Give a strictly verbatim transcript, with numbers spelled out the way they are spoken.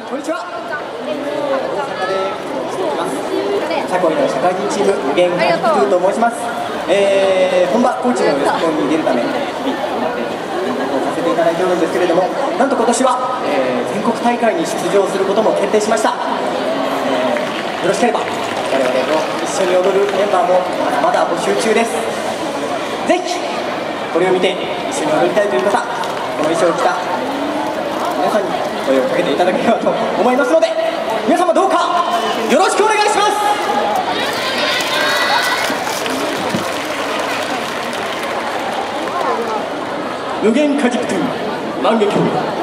こんにちは。大阪で来ています。社会の社会人チーム無限カジクと申します。えー、本場高知の予選に出るため日々頑張って練習をさせていただいているんですけれども、なんと今年は、えー、全国大会に出場することも決定しました。えー、よろしければ我々と一緒に踊るメンバーもまだまだ募集中です。ぜひこれを見て一緒に踊りたいという方、この衣装を着た皆さんに声をかけていただければと思いますので、皆様どうかよろしくお願いします。無限カジクトゥ万華鏡。